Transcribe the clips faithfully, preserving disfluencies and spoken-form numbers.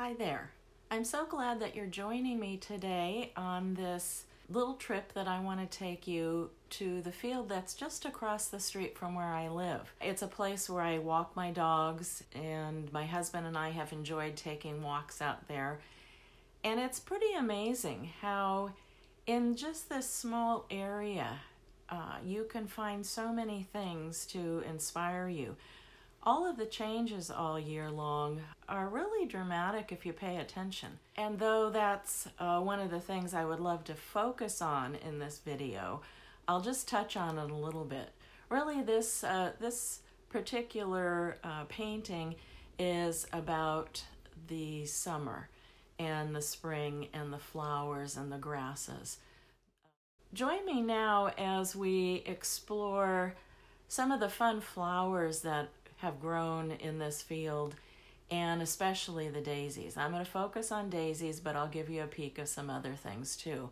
Hi there. I'm so glad that you're joining me today on this little trip that I want to take you to the field that's just across the street from where I live. It's a place where I walk my dogs, and my husband and I have enjoyed taking walks out there. And it's pretty amazing how in just this small area uh, you can find so many things to inspire you. All of the changes all year long are really dramatic if you pay attention. And though that's uh, one of the things I would love to focus on in this video, I'll just touch on it a little bit. Really, this, uh, this particular uh, painting is about the summer and the spring and the flowers and the grasses. Join me now as we explore some of the fun flowers that have grown in this field, and especially the daisies. I'm going to focus on daisies, but I'll give you a peek of some other things too.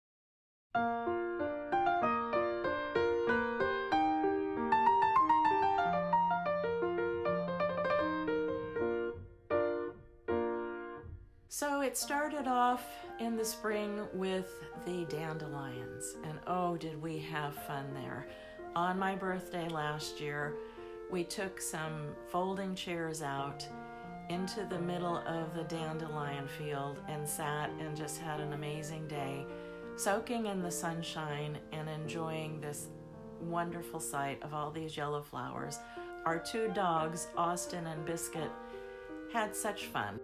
So it started off in the spring with the dandelions, and oh, did we have fun there. On my birthday last year, we took some folding chairs out into the middle of the dandelion field and sat and just had an amazing day, soaking in the sunshine and enjoying this wonderful sight of all these yellow flowers. Our two dogs, Austin and Biscuit, had such fun.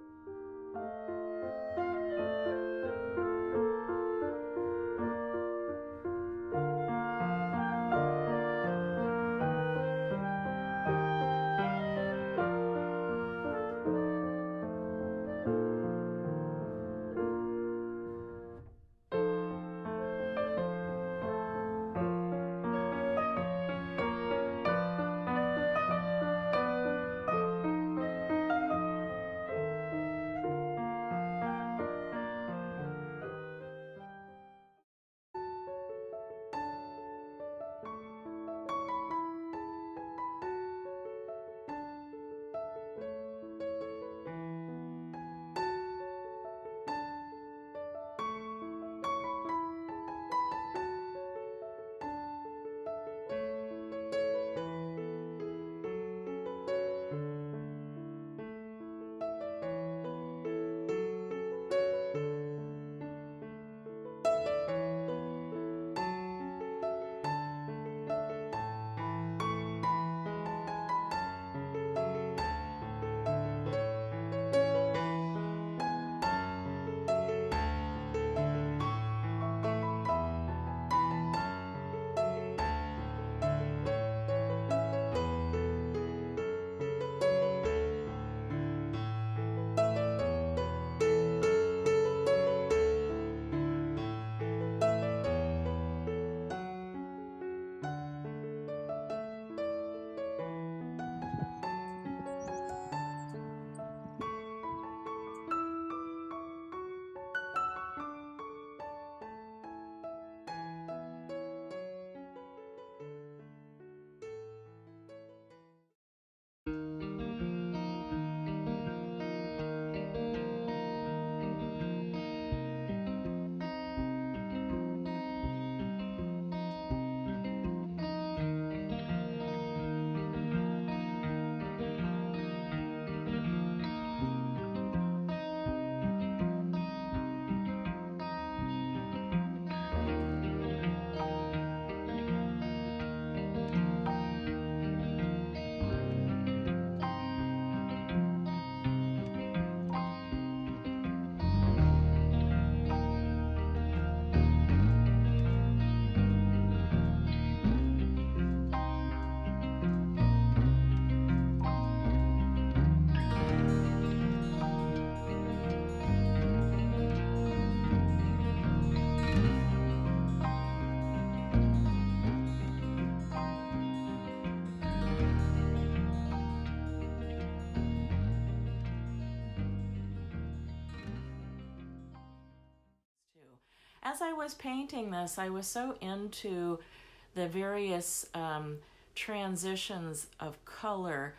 As I was painting this, I was so into the various um, transitions of color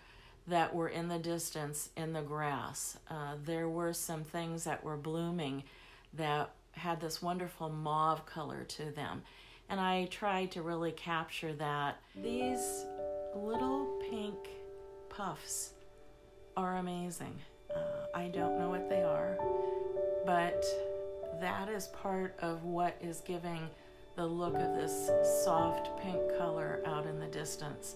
that were in the distance in the grass. Uh, there were some things that were blooming that had this wonderful mauve color to them. And I tried to really capture that. These little pink puffs are amazing. Uh, I don't know what they are, but that is part of what is giving the look of this soft pink color out in the distance.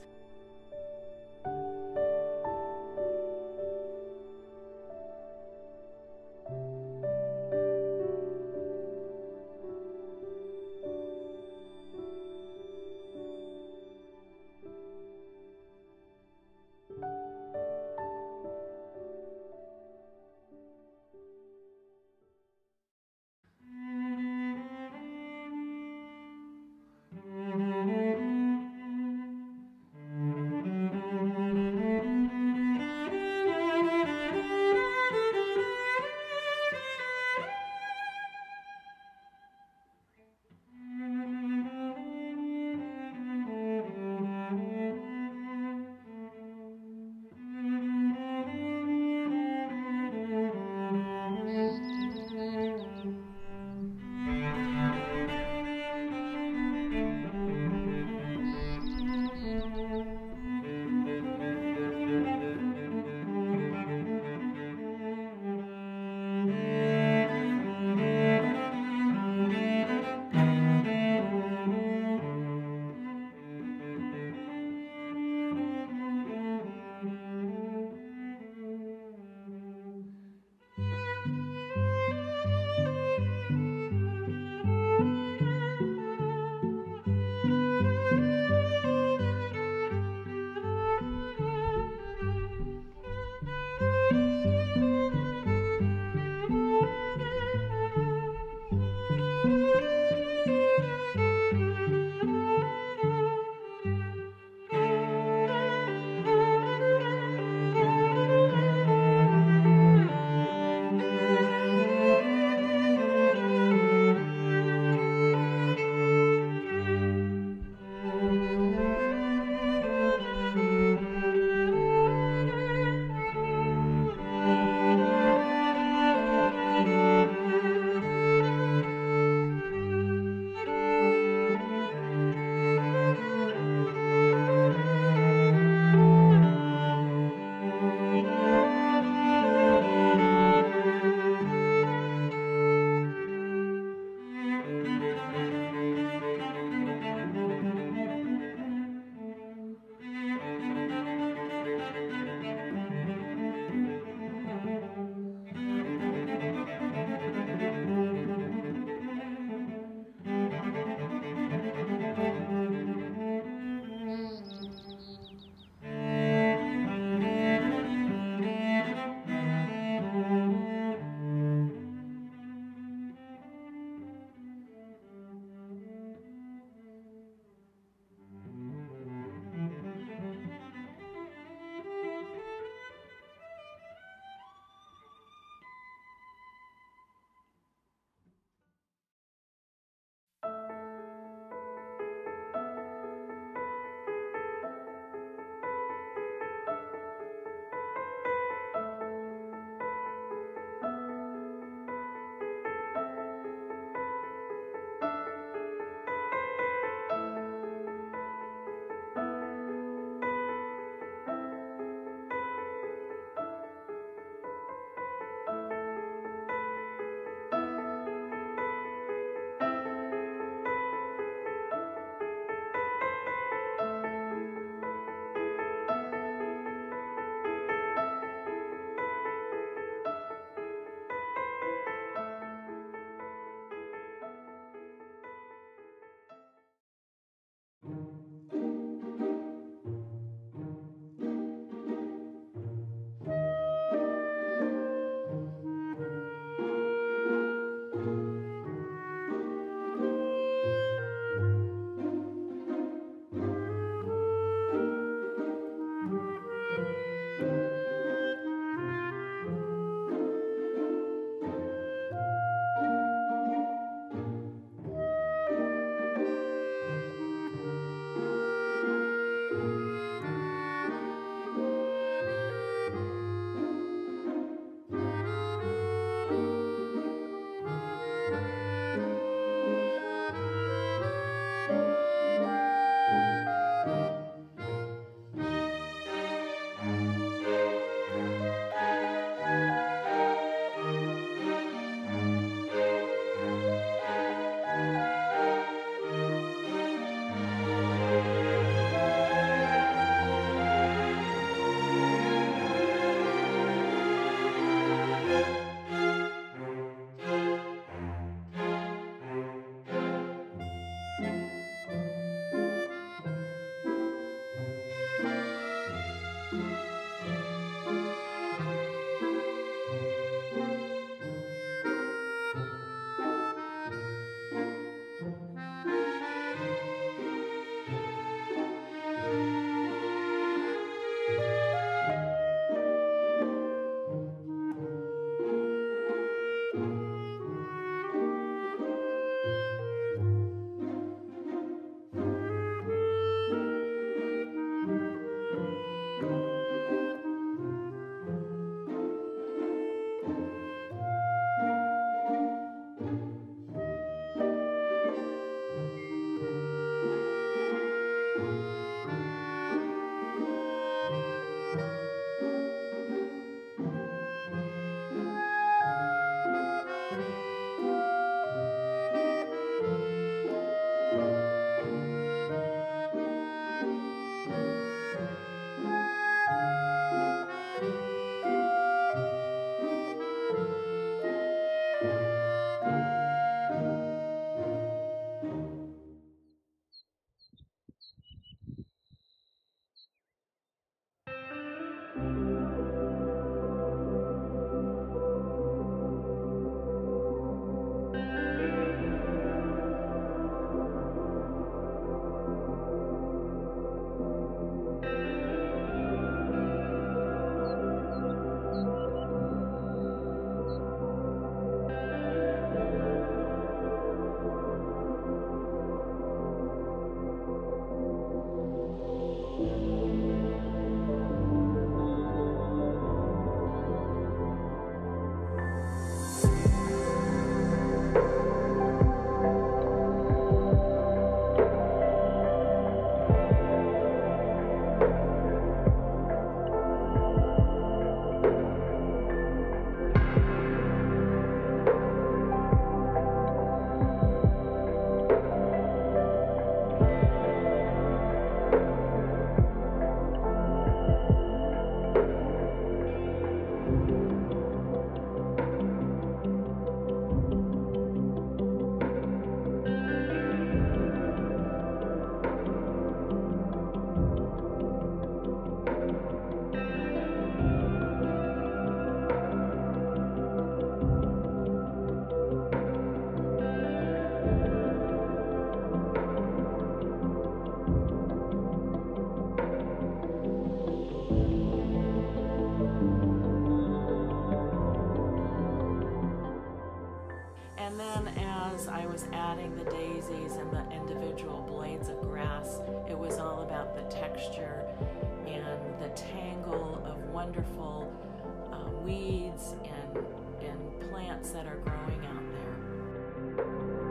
planting the daisies and the individual blades of grass, it was all about the texture and the tangle of wonderful uh, weeds and, and plants that are growing out there.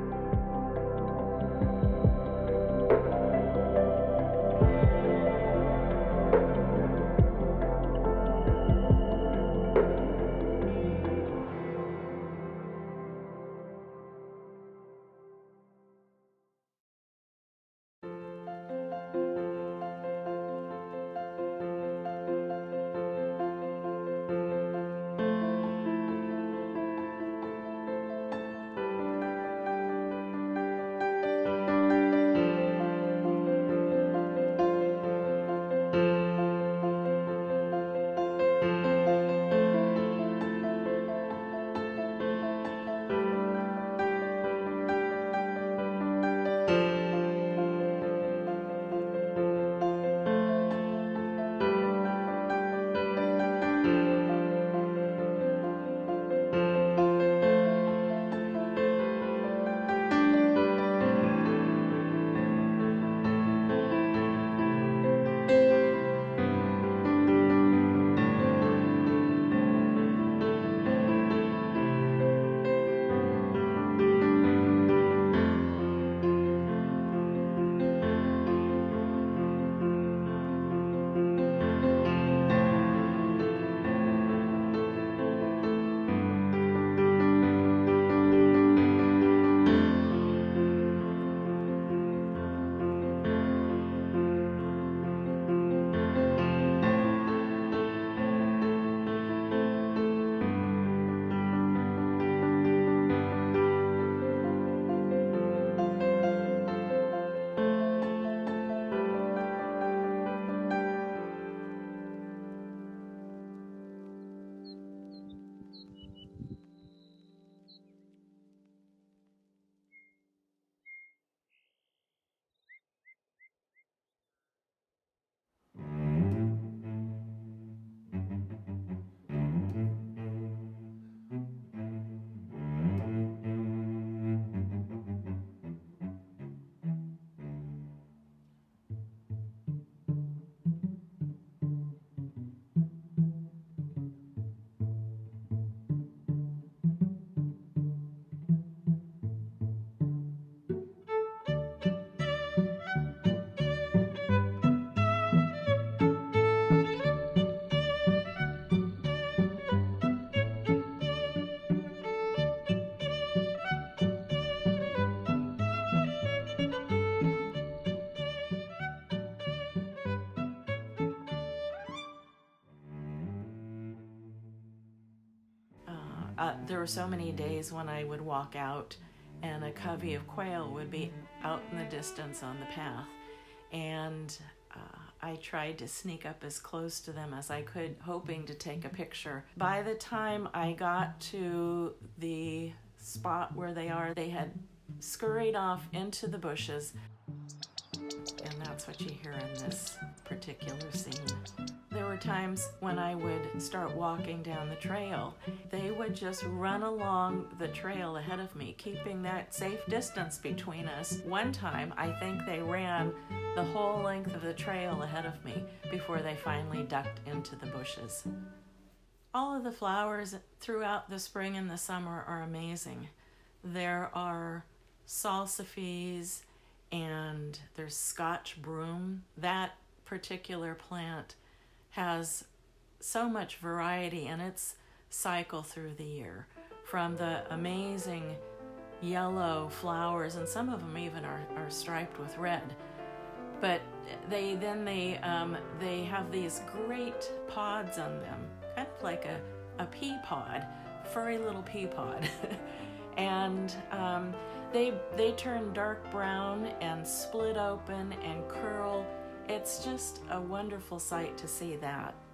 Uh, there were so many days when I would walk out and a covey of quail would be out in the distance on the path, and uh, I tried to sneak up as close to them as I could, hoping to take a picture. By the time I got to the spot where they are, they had scurried off into the bushes, and that's what you hear in this particular scene. There were times when I would start walking down the trail. They would just run along the trail ahead of me, keeping that safe distance between us. One time, I think they ran the whole length of the trail ahead of me before they finally ducked into the bushes. All of the flowers throughout the spring and the summer are amazing. There are salsifis and there's scotch broom. That particular plant has so much variety in its cycle through the year, from the amazing yellow flowers, and some of them even are, are striped with red. But they then they um, they have these great pods on them, kind of like a, a pea pod, furry little pea pod. and um, they they turn dark brown and split open and curl. It's just a wonderful sight to see that.